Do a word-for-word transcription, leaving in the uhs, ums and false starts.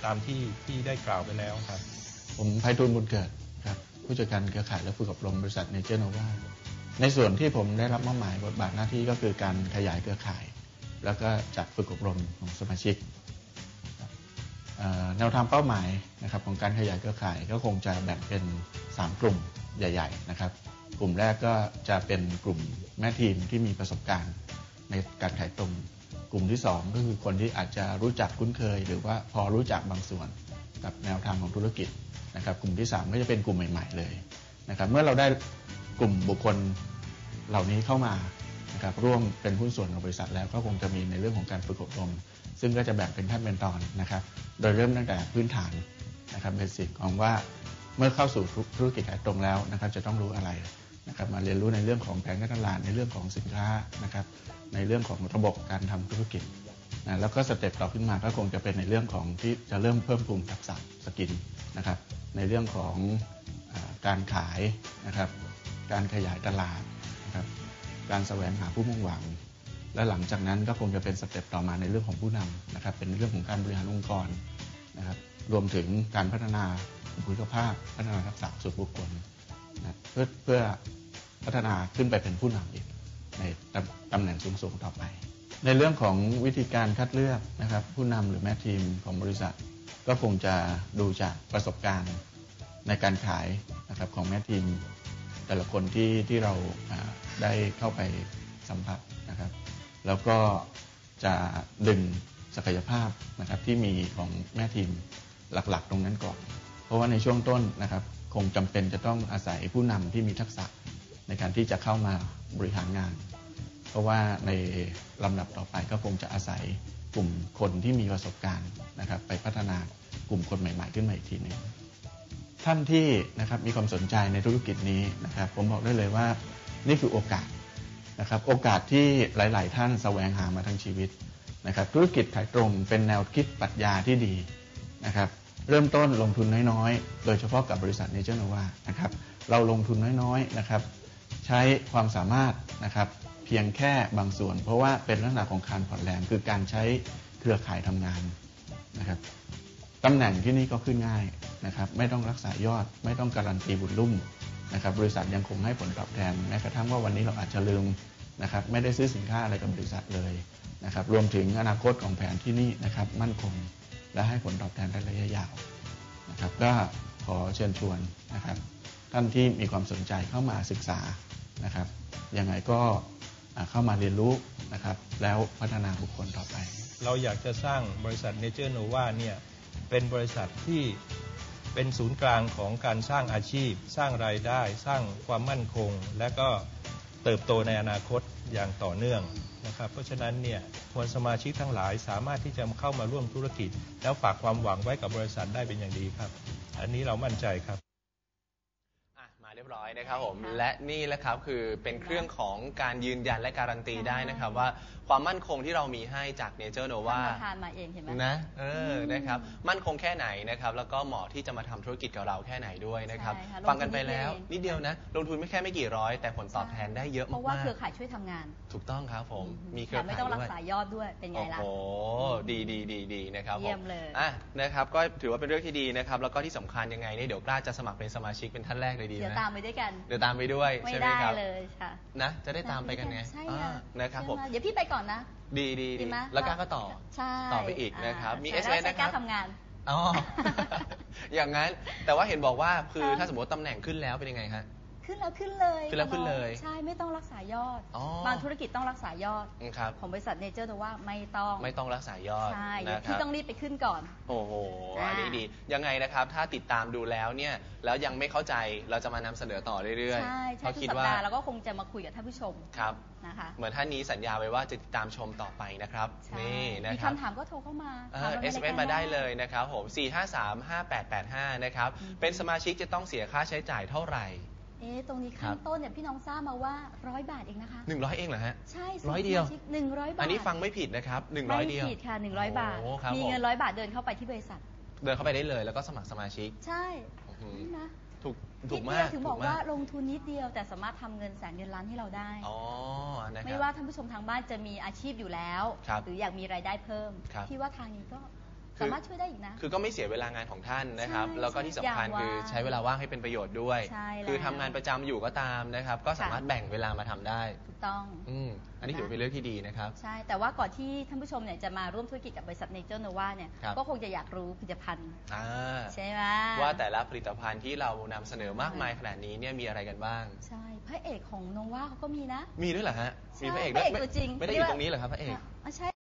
ตามที่ที่ได้กล่าวไปแล้วครับผมไพฑูรย์บุญเกิดครับผู้จัดการเครือข่ายและฝึกอบรมบริษัทเนเจอร์โนวาในส่วนที่ผมได้รับมอบหมายบทบาทหน้าที่ก็คือการขยายเครือข่ายแล้วก็จัดฝึกอบรมของสมาชิกแนวทางเป้าหมายนะครับของการขยายเครือข่ายก็คงจะแบ่งเป็นสามกลุ่มใหญ่ๆนะครับกลุ่มแรกก็จะเป็นกลุ่มแม่ทีมที่มีประสบการณ์ในการขายตรงกลุ่มที่สองก็คือคนที่อาจจะรู้จักคุ้นเคยหรือว่าพอรู้จักบางส่วนกับแนวทางของธุรกิจนะครับกลุ่มที่สามก็จะเป็นกลุ่มใหม่ๆเลยนะครับเมื่อเราได้กลุ่มบุคคลเหล่านี้เข้ามานะครับร่วมเป็นหุ้นส่วนของบริษัทแล้วก็คงจะมีในเรื่องของการฝึกอบรมซึ่งก็จะแบ่งเป็นขั้นเป็นตอนนะครับโดยเริ่มตั้งแต่พื้นฐานนะครับเบสิกของว่าเมื่อเข้าสู่ธุรกิจขายตรงแล้วนะครับจะต้องรู้อะไรนะครับมาเรียนรู้ในเรื่องของแผนการตลาดในเรื่องของสินค้านะครับในเรื่องของระบบการทำธุรกิจนะแล้วก็สเต็ปต่อขึ้นมาก็คงจะเป็นในเรื่องของที่จะเริ่มเพิ่มพูนทักษะสกิลนะครับในเรื่องของการขายนะครับการขยายตลาดนะครับการแสวงหาผู้มุ่งหวังและหลังจากนั้นก็คงจะเป็นสเต็ปต่อมาในเรื่องของผู้นำนะครับเป็นเรื่องของการบริหารองค์กรนะครับรวมถึงการพัฒนาบุคลิกภาพพัฒนาทักษะส่วนบุคคลนะเพื่อเพื่อพัฒนาขึ้นไปเป็นผู้นำอีกในตำแหน่งสูงๆต่อไปในเรื่องของวิธีการคัดเลือกนะครับผู้นำหรือแม่ทีมของบริษัทก็คงจะดูจากประสบการณ์ในการขายนะครับของแม่ทีมแต่ละคนที่ที่เราได้เข้าไปสัมผัสนะครับแล้วก็จะดึงศักยภาพนะครับที่มีของแม่ทีมหลักๆตรงนั้นก่อนเพราะว่าในช่วงต้นนะครับคงจำเป็นจะต้องอาศัยผู้นำที่มีทักษะในการที่จะเข้ามาบริหารงานเพราะว่าในลำดับต่อไปก็คงจะอาศัยกลุ่มคนที่มีประสบการณ์นะครับไปพัฒนากลุ่มคนใหม่ๆขึ้นมาอีกทีหนึ่งท่านที่นะครับมีความสนใจในธุรกิจนี้นะครับผมบอกได้เลยว่านี่คือโอกาสนะครับโอกาสที่หลายๆท่านแสวงหามาทั้งชีวิตนะครับธุรกิจขายตรงเป็นแนวคิดปรัชญาที่ดีนะครับเริ่มต้นลงทุนน้อยๆโดยเฉพาะกับบริษัทเนเจอร์โนวานะครับเราลงทุนน้อยๆนะครับใช้ความสามารถนะครับเพียงแค่บางส่วนเพราะว่าเป็นลักษณะของการผ่อนแรงคือการใช้เครือข่ายทำงานนะครับตำแหน่งที่นี่ก็ขึ้นง่ายนะครับไม่ต้องรักษายอดไม่ต้องการันตีบุญลุ่มนะครับบริษัทยังคงให้ผลตอบแทนแม้กระทั่งว่าวันนี้เราอาจจะลืมนะครับไม่ได้ซื้อสินค้าอะไรกับบริษัทเลยนะครับรวมถึงอนาคตของแผนที่นี่นะครับมั่นคงและให้ผลตอบแทนระยะยาวนะครับก็ขอเชิญชวนนะครับท่านที่มีความสนใจเข้ามาศึกษานะครับยังไงก็เข้ามาเรียนรู้นะครับแล้วพัฒนาบุคคลต่อไปเราอยากจะสร้างบริษัทเนเจอร์โนวาเนี่ยเป็นบริษัทที่เป็นศูนย์กลางของการสร้างอาชีพสร้างรายได้สร้างความมั่นคงและก็เติบโตในอนาคตอย่างต่อเนื่องนะครับเพราะฉะนั้นเนี่ยมวลสมาชิกทั้งหลายสามารถที่จะเข้ามาร่วมธุรกิจแล้วฝากความหวังไว้กับบริษัทได้เป็นอย่างดีครับอันนี้เรามั่นใจครับมาเรียบร้อยนะครับผมและนี่แหละครับคือเป็นเครื่องของการยืนยันและการันตีได้นะครับว่าความมั่นคงที่เรามีให้จากเนเจอร์โนวาทานมาเองเห็นไหมนะเออนะครับมั่นคงแค่ไหนนะครับแล้วก็เหมาะที่จะมาทำธุรกิจกับเราแค่ไหนด้วยนะครับฟังกันไปแล้วนิดเดียวนะลงทุนไม่แค่ไม่กี่ร้อยแต่ผลตอบแทนได้เยอะมากเพราะว่าเครือข่ายช่วยทำงานถูกต้องครับผมมีเครือข่ายไม่ต้องรักษายอดด้วยเป็นไงล่ะโอ้ดีดีดีดีนะครับเยี่ยมเลยอ่ะนะครับก็ถือว่าเป็นเรื่องที่ดีนะครับแล้วก็ที่สำคัญยังไงเนี่ยเดี๋ยวกล้าจะสมัครเป็นสมาชิกเป็นท่านแรกเลยดีไหมเดี๋ยวตามไปด้วยกันเดี๋ยวตามไปด้วยใช่ไหมครับไม่ได้เลยค่ะนะจะได้ตามไปกันไงใช่นะครับผมเดี๋ยวพี่ไปก่อนนะดีดีดีแล้วก้าก็ต่อต่อไปอีกนะครับมี เอส เอ็ม เอส นะครับทำงานอ๋ออย่างนั้นแต่ว่าเห็นบอกว่าคือถ้าสมมติตำแหน่งขึ้นแล้วเป็นยังไงฮะขึ้นแล้วขึ้นเลยขึ้นแล้วขึ้นเลยใช่ไม่ต้องรักษายอดบางธุรกิจต้องรักษายอดของบริษัทเนเจอร์แต่ว่าไม่ต้องไม่ต้องรักษายอดใช่ที่ต้องรีบไปขึ้นก่อนโอ้โหอันนี้ดียังไงนะครับถ้าติดตามดูแล้วเนี่ยแล้วยังไม่เข้าใจเราจะมานำเสนอต่อเรื่อยๆใช่ใช่ทุกสัปดาห์เราก็คงจะมาคุยกับท่านผู้ชมครับนะคะเหมือนท่านนี้สัญญาไว้ว่าจะติดตามชมต่อไปนะครับนี่นะครับมีคำถามก็โทรเข้ามาเอสเอ็มเอสมาได้เลยนะครับผมสี่ ห้า สาม ห้า แปด แปด ห้านะครับเป็นสมาชิกจะต้องเสียค่าใช้จ่ายเท่าไหร่เอ๊ะตรงนี้ขั้นต้นเนี่ยพี่น้องทราบมาว่าร้อยบาทเองนะคะหนึ่งร้อยเองเหรอฮะใช่ร้อยเดียวหนึ่งร้อยบาทอันนี้ฟังไม่ผิดนะครับหนึ่งร้อยเดียวไม่ผิดค่ะหนึ่งร้อยบาทมีเงินร้อยบาทเดินเข้าไปที่บริษัทเดินเข้าไปได้เลยแล้วก็สมัครสมาชิกใช่นะถูกถูกมากถึงบอกว่าลงทุนนิดเดียวแต่สามารถทำเงินแสนเงินล้านให้เราได้อ๋อนะครับไม่ว่าท่านผู้ชมทางบ้านจะมีอาชีพอยู่แล้วหรืออยากมีรายได้เพิ่มพี่ว่าทางนี้ก็สามารถช่วยได้อีกนะคือก็ไม่เสียเวลางานของท่านนะครับใช่แล้วก็ที่สำคัญอย่างว่าคือใช้เวลาว่างให้เป็นประโยชน์ด้วยใช่แล้วคือทำงานประจำอยู่ก็ตามนะครับ ก็สามารถแบ่งเวลามาทำได้ถูกต้องอืมอันนี้ถือว่าเป็นเรื่องที่ดีนะครับใช่ แต่ว่าก่อนที่ท่านผู้ชมเนี่ยจะมาร่วมธุรกิจกับบริษัทเนเจอร์โนวาเนี่ยครับก็คงจะอยากรู้ผลิตภัณฑ์อ่าใช่ไหมว่าแต่ละผลิตภัณฑ์ที่เรานำเสนอมากมายขนาดนี้เนี่ยมีอะไรกันบ้างใช่พระเอกของโนวาเขาก็มีนะมีด้วยเหรอฮะ มีพระเอกใช่ด้วยพระเอกตัวจริงไม่ได้อยู่ตรงนี้เหรอครับพระเอกอ่ะใช่